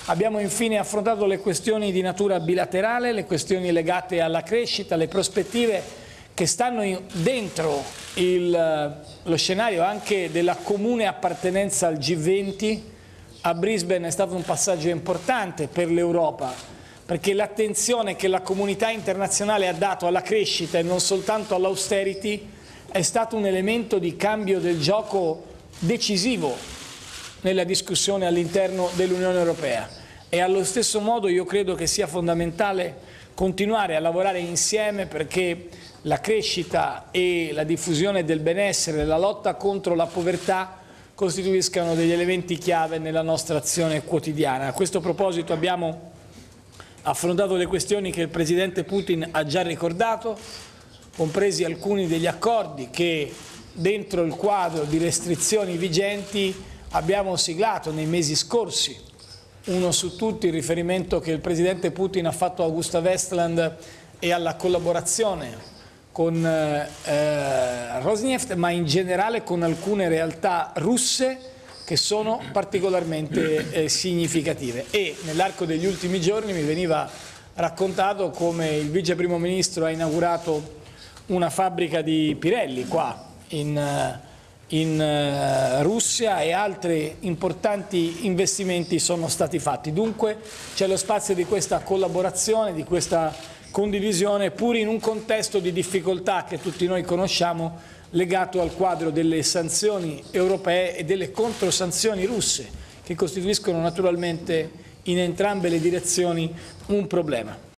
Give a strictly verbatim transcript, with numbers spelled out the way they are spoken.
Abbiamo infine affrontato le questioni di natura bilaterale, le questioni legate alla crescita, le prospettive che stanno in, dentro il, lo scenario anche della comune appartenenza al G venti. A Brisbane è stato un passaggio importante per l'Europa, perché l'attenzione che la comunità internazionale ha dato alla crescita e non soltanto all'austerity è stato un elemento di cambio del gioco decisivo nella discussione all'interno dell'Unione Europea. E allo stesso modo io credo che sia fondamentale continuare a lavorare insieme perché la crescita e la diffusione del benessere, la lotta contro la povertà costituiscano degli elementi chiave nella nostra azione quotidiana. A questo proposito abbiamo affrontato le questioni che il Presidente Putin ha già ricordato, compresi alcuni degli accordi che dentro il quadro di restrizioni vigenti abbiamo siglato nei mesi scorsi. Uno su tutti il riferimento che il Presidente Putin ha fatto a Augusta Westland e alla collaborazione con eh, Rosneft, ma in generale con alcune realtà russe che sono particolarmente eh, significative. E nell'arco degli ultimi giorni mi veniva raccontato come il Vice Primo Ministro ha inaugurato una fabbrica di Pirelli qua in, in Russia e altri importanti investimenti sono stati fatti. Dunque c'è lo spazio di questa collaborazione, di questa condivisione, pur in un contesto di difficoltà che tutti noi conosciamo, legato al quadro delle sanzioni europee e delle controsanzioni russe, che costituiscono naturalmente in entrambe le direzioni un problema.